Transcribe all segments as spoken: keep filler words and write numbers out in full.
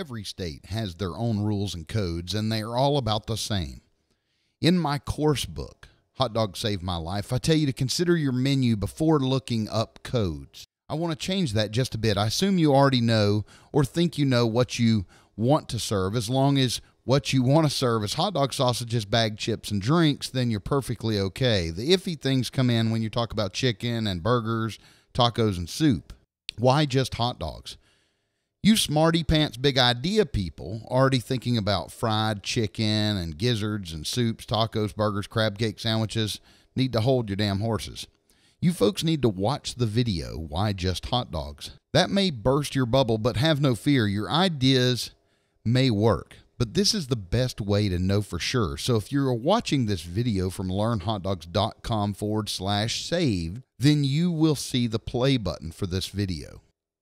Every state has their own rules and codes, and they are all about the same. In my course book, Hot Dog Saved My Life, I tell you to consider your menu before looking up codes. I want to change that just a bit. I assume you already know or think you know what you want to serve. As long as what you want to serve is hot dog sausages, bag chips, and drinks, then you're perfectly okay. The iffy things come in when you talk about chicken and burgers, tacos, and soup. Why just hot dogs? You smarty pants big idea people already thinking about fried chicken and gizzards and soups, tacos, burgers, crab cake sandwiches need to hold your damn horses. You folks need to watch the video, Why Just Hot Dogs? That may burst your bubble, but have no fear. Your ideas may work, but this is the best way to know for sure. So if you're watching this video from learnhotdogs.com forward slash saved, then you will see the play button for this video.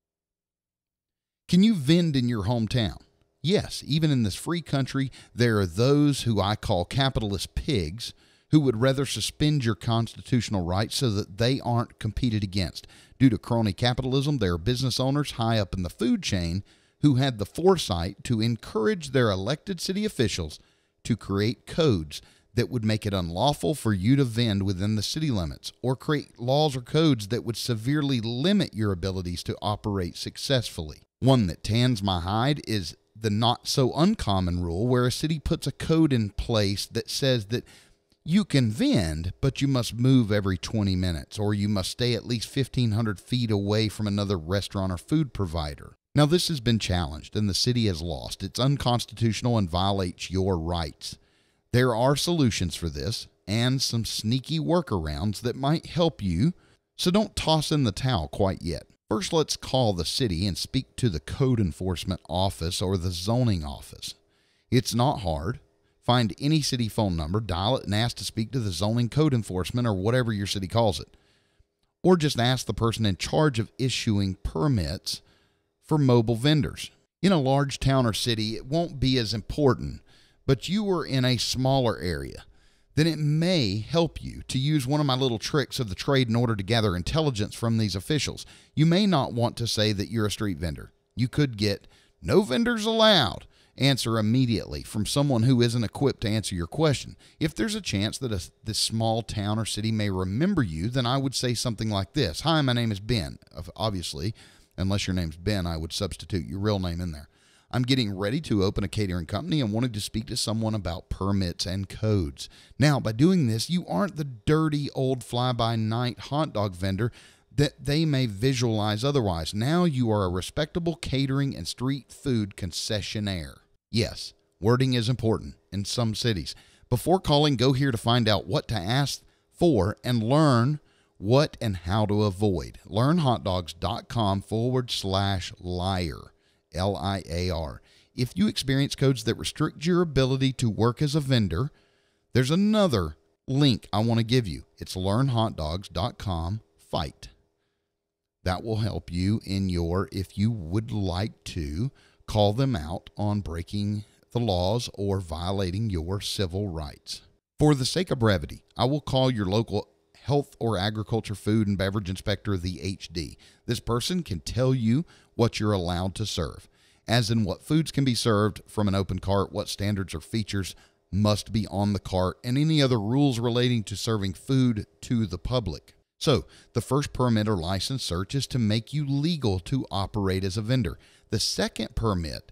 Can you vend in your hometown? Yes, even in this free country, there are those who I call capitalist pigs who would rather suspend your constitutional rights so that they aren't competed against. Due to crony capitalism, there are business owners high up in the food chain who had the foresight to encourage their elected city officials to create codes that would make it unlawful for you to vend within the city limits, or create laws or codes that would severely limit your abilities to operate successfully. One that tans my hide is the not so uncommon rule where a city puts a code in place that says that you can vend, but you must move every twenty minutes, or you must stay at least fifteen hundred feet away from another restaurant or food provider. Now, this has been challenged, and the city has lost. It's unconstitutional and violates your rights. There are solutions for this and some sneaky workarounds that might help you, so don't toss in the towel quite yet. First, let's call the city and speak to the code enforcement office or the zoning office. It's not hard. Find any city phone number, dial it, and ask to speak to the zoning code enforcement or whatever your city calls it. Or just ask the person in charge of issuing permits for mobile vendors. In a large town or city, it won't be as important, but you are in a smaller area, then it may help you to use one of my little tricks of the trade in order to gather intelligence from these officials. You may not want to say that you're a street vendor. You could get "no vendors allowed" answer immediately from someone who isn't equipped to answer your question. If there's a chance that a, this small town or city may remember you, then I would say something like this. "Hi, my name is Ben." Obviously, unless your name's Ben, I would substitute your real name in there. "I'm getting ready to open a catering company and wanted to speak to someone about permits and codes." Now, by doing this, you aren't the dirty old fly-by-night hot dog vendor that they may visualize otherwise. Now you are a respectable catering and street food concessionaire. Yes, wording is important in some cities. Before calling, go here to find out what to ask for and learn what and how to avoid. learnhotdogs.com forward slash liar. L I A R. If you experience codes that restrict your ability to work as a vendor, there's another link I want to give you. It's learnhotdogs.com fight. That will help you in your, if you would like to, call them out on breaking the laws or violating your civil rights. For the sake of brevity, I will call your local health or agriculture, food, and beverage inspector the H D. This person can tell you what you're allowed to serve, as in what foods can be served from an open cart, what standards or features must be on the cart, and any other rules relating to serving food to the public. So, the first permit or license search is to make you legal to operate as a vendor. The second permit,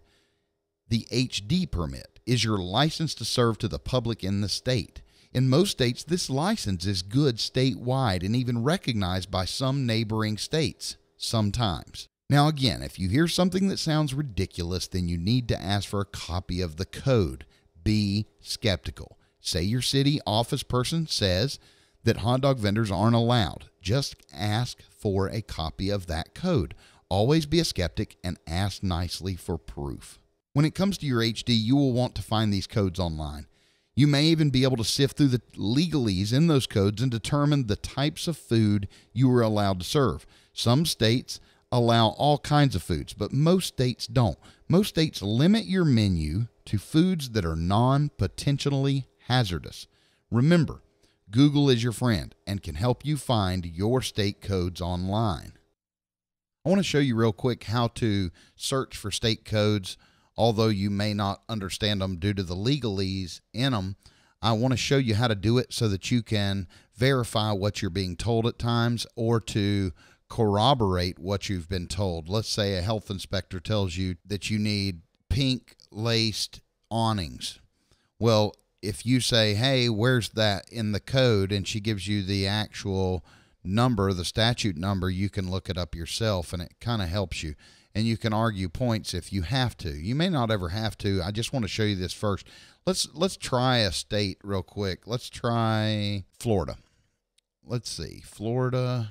the H D permit, is your license to serve to the public in the state. In most states, this license is good statewide and even recognized by some neighboring states sometimes. Now again, if you hear something that sounds ridiculous, then you need to ask for a copy of the code. Be skeptical. Say your city office person says that hot dog vendors aren't allowed. Just ask for a copy of that code. Always be a skeptic and ask nicely for proof. When it comes to your H D, you will want to find these codes online. You may even be able to sift through the legalese in those codes and determine the types of food you are allowed to serve. Some states allow all kinds of foods, but most states don't. Most states limit your menu to foods that are non-potentially hazardous. Remember, Google is your friend and can help you find your state codes online. I want to show you real quick how to search for state codes although you may not understand them due to the legalese in them. I want to show you how to do it so that you can verify what you're being told at times, or to corroborate what you've been told. Let's say a health inspector tells you that you need pink laced awnings. Well, if you say, hey, where's that in the code? And she gives you the actual number, the statute number, you can look it up yourself, and it kind of helps you. And you can argue points if you have to. You may not ever have to. I just want to show you this first. Let's let's try a state real quick. Let's try Florida. Let's see. Florida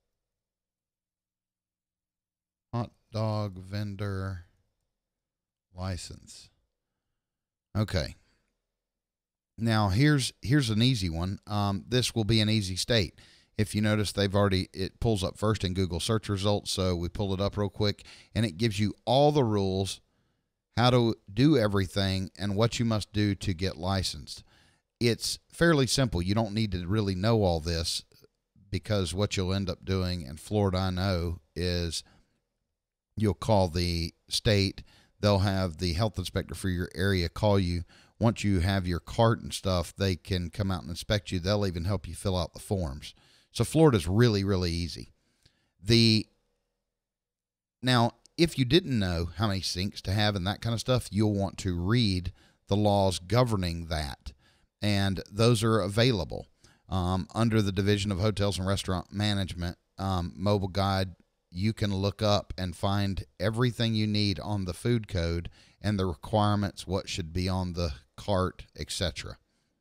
hot dog vendor license. Okay. Now here's here's an easy one. Um, this will be an easy state. If you notice, they've already, it pulls up first in Google search results. So we pull it up real quick, and it gives you all the rules, how to do everything, and what you must do to get licensed. It's fairly simple. You don't need to really know all this, because what you'll end up doing in Florida, I know, is you'll call the state. They'll have the health inspector for your area call you. Once you have your cart and stuff, they can come out and inspect you. They'll even help you fill out the forms. So Florida's really, really easy. The Now, if you didn't know how many sinks to have and that kind of stuff, you'll want to read the laws governing that. And those are available um, under the Division of Hotels and Restaurant Management um, mobile guide. You can look up and find everything you need on the food code and the requirements, what should be on the cart, et cetera.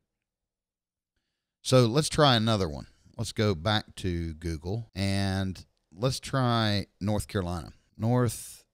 So let's try another one. Let's go back to Google, and let's try North Carolina. North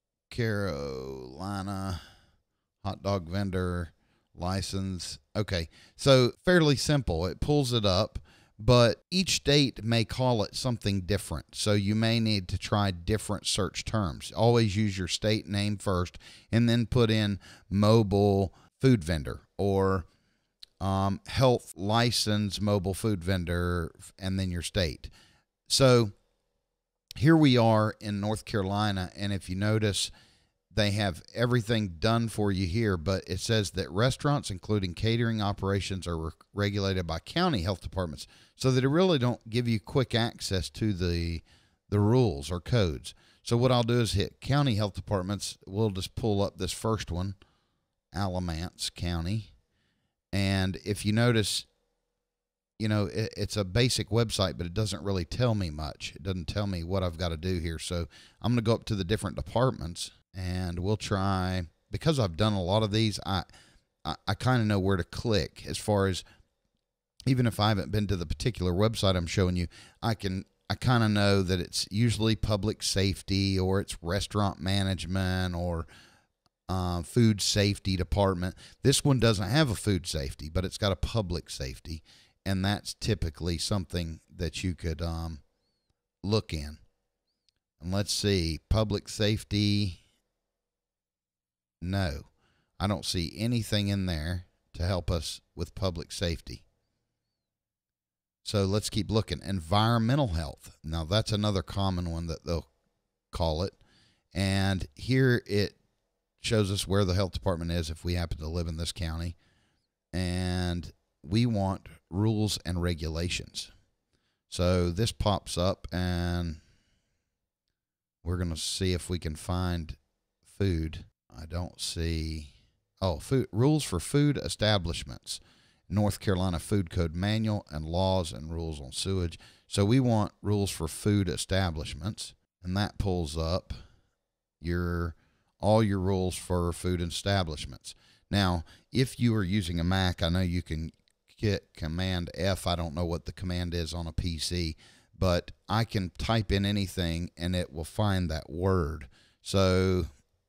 Carolina hot dog vendor license. Okay, so fairly simple. It pulls it up, but each state may call it something different. So you may need to try different search terms. Always use your state name first, and then put in mobile food vendor, or um, health license mobile food vendor, and then your state. So here we are in North Carolina, and if you notice, they have everything done for you here, but it says that restaurants, including catering operations, are re- regulated by county health departments, so that it really don't give you quick access to the the rules or codes. So what I'll do is hit county health departments. We'll just pull up this first one, Alamance County. And if you notice, you know, it, it's a basic website, but it doesn't really tell me much. It doesn't tell me what I've got to do here. So I'm going to go up to the different departments, and we'll try, because I've done a lot of these, I, I, I kind of know where to click as far as, even if I haven't been to the particular website I'm showing you, I can, I kind of know that it's usually public safety, or it's restaurant management, or uh, food safety department. This one doesn't have a food safety, but it's got a public safety. And that's typically something that you could um, look in. And let's see, public safety. No, I don't see anything in there to help us with public safety. So let's keep looking. Environmental health. Now that's another common one that they'll call it. And here it shows us where the health department is if we happen to live in this county. And we want rules and regulations. So this pops up, and we're going to see if we can find food. I don't see. Oh, food rules for food establishments. North Carolina Food Code Manual and laws and rules on sewage. So we want rules for food establishments, and that pulls up your all your rules for food establishments. Now, if you are using a Mac, I know you can hit Command F. I don't know what the command is on a P C, but I can type in anything and it will find that word. So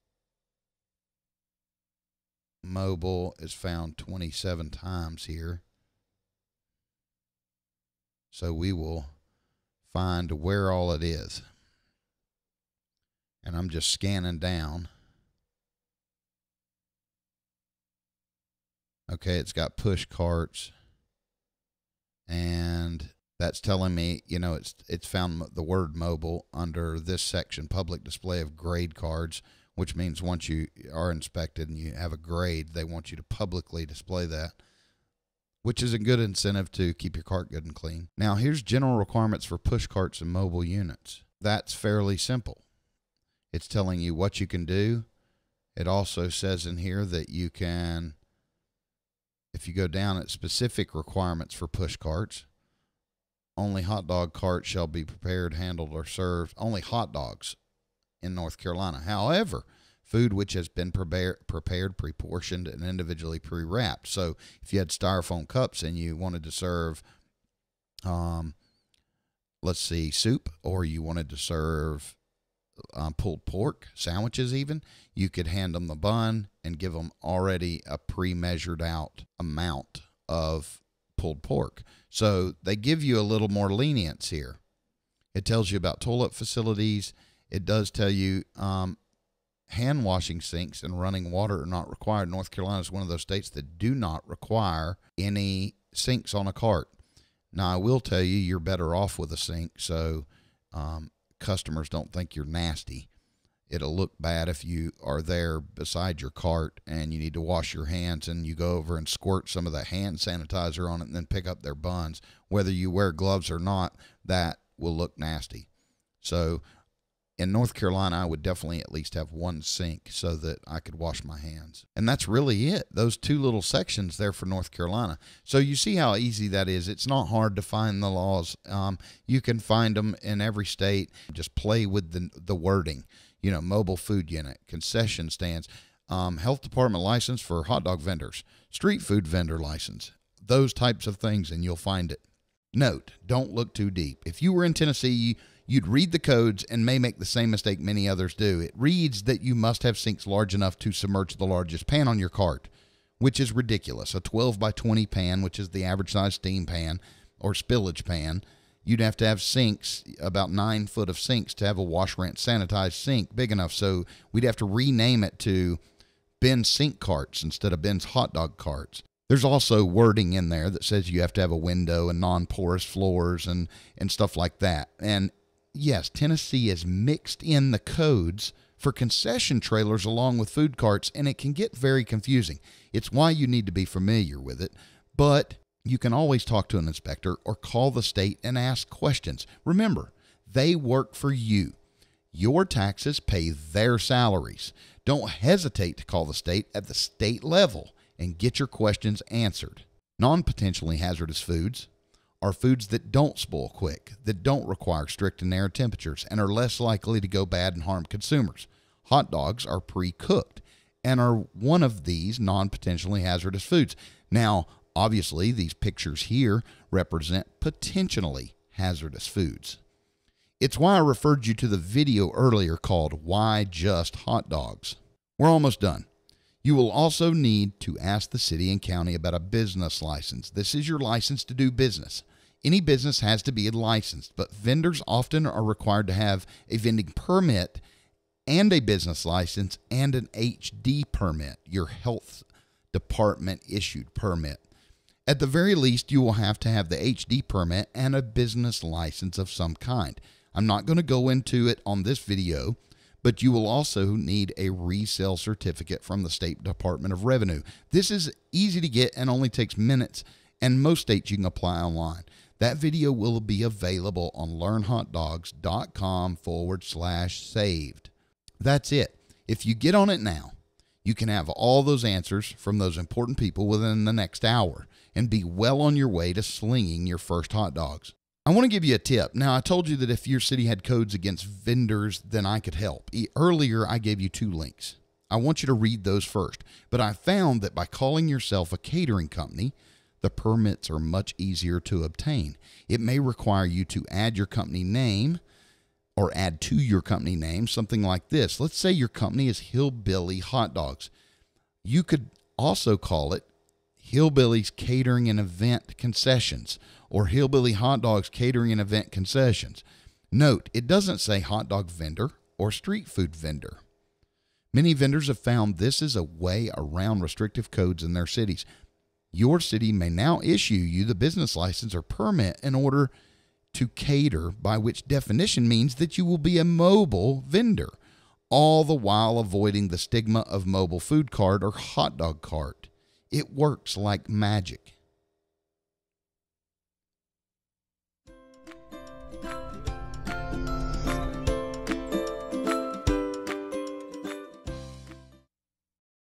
mobile is found twenty-seven times here. So we will find where all it is. And I'm just scanning down. Okay, it's got push carts, and that's telling me, you know, it's it's found the word mobile under this section, public display of grade cards, which means once you are inspected and you have a grade, they want you to publicly display that, which is a good incentive to keep your cart good and clean. Now, here's general requirements for push carts and mobile units. That's fairly simple. It's telling you what you can do. It also says in here that you can, if you go down at specific requirements for push carts, only hot dog carts shall be prepared, handled, or served. Only hot dogs in North Carolina. However, food which has been prepared, prepared, pre-portioned, and individually pre-wrapped. So if you had styrofoam cups and you wanted to serve, um, let's see, soup, or you wanted to serve um, pulled pork, sandwiches even, you could hand them the bun and give them already a pre-measured out amount of pulled pork. So they give you a little more lenience here. It tells you about toilet facilities. It does tell you um, hand washing sinks and running water are not required. North Carolina is one of those states that do not require any sinks on a cart. Now, I will tell you, you're better off with a sink, so um, customers don't think you're nasty. It'll look bad if you are there beside your cart and you need to wash your hands and you go over and squirt some of the hand sanitizer on it and then pick up their buns. Whether you wear gloves or not, that will look nasty. So in North Carolina, I would definitely at least have one sink so that I could wash my hands. And that's really it. Those two little sections there for North Carolina. So you see how easy that is. It's not hard to find the laws. Um, you can find them in every state. Just play with the, the wording. You know, mobile food unit, concession stands, um, health department license for hot dog vendors, street food vendor license, those types of things, and you'll find it. Note, don't look too deep. If you were in Tennessee, you'd read the codes and may make the same mistake many others do. It reads that you must have sinks large enough to submerge the largest pan on your cart, which is ridiculous. A twelve by twenty pan, which is the average size steam pan or spillage pan, you'd have to have sinks, about nine foot of sinks to have a wash, rinse, sanitized sink big enough. So we'd have to rename it to Ben's sink carts instead of Ben's hot dog carts. There's also wording in there that says you have to have a window and non-porous floors and, and stuff like that. And yes, Tennessee has mixed in the codes for concession trailers along with food carts, and it can get very confusing. It's why you need to be familiar with it, but you can always talk to an inspector or call the state and ask questions. Remember, they work for you. Your taxes pay their salaries. Don't hesitate to call the state at the state level and get your questions answered. Non-potentially hazardous foods are foods that don't spoil quick, that don't require strict and air temperatures, and are less likely to go bad and harm consumers. Hot dogs are pre-cooked and are one of these non-potentially hazardous foods. Now, obviously, these pictures here represent potentially hazardous foods. It's why I referred you to the video earlier called Why Just Hot Dogs? We're almost done. You will also need to ask the city and county about a business license. This is your license to do business. Any business has to be licensed, but vendors often are required to have a vending permit and a business license and an H D permit, your health department issued permit. At the very least, you will have to have the H D permit and a business license of some kind. I'm not going to go into it on this video, but you will also need a resale certificate from the State Department of Revenue. This is easy to get and only takes minutes, and most states you can apply online. That video will be available on learnhotdogs.com forward slash saved. That's it. If you get on it now, you can have all those answers from those important people within the next hour and be well on your way to slinging your first hot dogs. I want to give you a tip. Now, I told you that if your city had codes against vendors, then I could help. Earlier, I gave you two links. I want you to read those first. But I found that by calling yourself a catering company, the permits are much easier to obtain. It may require you to add your company name or add to your company name something like this. Let's say your company is Hillbilly Hot Dogs. You could also call it Hillbilly's Catering and Event Concessions or Hillbilly Hot Dogs Catering and Event Concessions. Note, it doesn't say hot dog vendor or street food vendor. Many vendors have found this is a way around restrictive codes in their cities. Your city may now issue you the business license or permit in order to cater, by which definition means that you will be a mobile vendor. all the while avoiding the stigma of mobile food cart or hot dog cart. It works like magic.